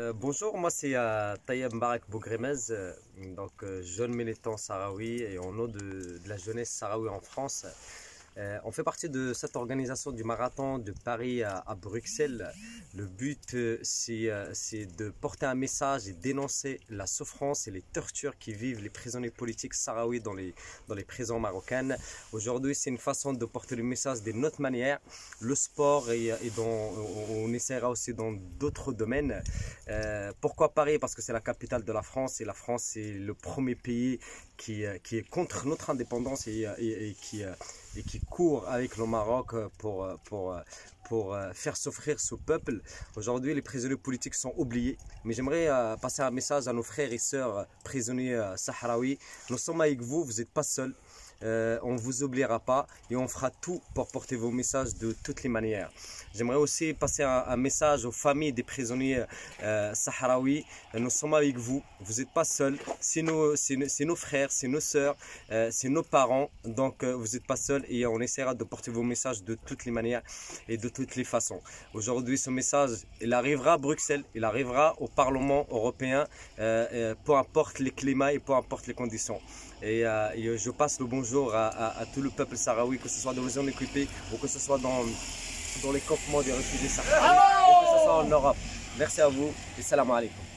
Bonjour, moi c'est Tayeb Mbarak Bougremez, jeune militant sahraoui et au nom de la jeunesse sahraoui en France. On fait partie de cette organisation du marathon de Paris à Bruxelles. Le but c'est de porter un message et dénoncer la souffrance et les tortures qui vivent les prisonniers politiques sahraouis dans les prisons marocaines. Aujourd'hui c'est une façon de porter le message d'une autre manière. Le sport et on essaiera aussi dans d'autres domaines. Pourquoi Paris? Parce que c'est la capitale de la France et la France c'est le premier pays qui est contre notre indépendance et qui court avec le Maroc pour faire souffrir ce peuple. Aujourd'hui, les prisonniers politiques sont oubliés. Mais j'aimerais passer un message à nos frères et sœurs prisonniers sahraouis. Nous sommes avec vous, vous n'êtes pas seuls. On ne vous oubliera pas et on fera tout pour porter vos messages de toutes les manières. J'aimerais aussi passer un message aux familles des prisonniers sahraouis. Nous sommes avec vous, vous n'êtes pas seuls. C'est nos frères, c'est nos sœurs, c'est nos parents. Donc vous n'êtes pas seuls et on essaiera de porter vos messages de toutes les manières et de toutes les façons. Aujourd'hui, ce message, il arrivera à Bruxelles, il arrivera au Parlement européen, peu importe les climats et peu importe les conditions. Et je passe le bonjour à tout le peuple sahraoui, que ce soit dans les zones occupées ou que ce soit dans les campements des réfugiés sahraouis, ou que ce soit en Europe. Merci à vous et salam alaikum.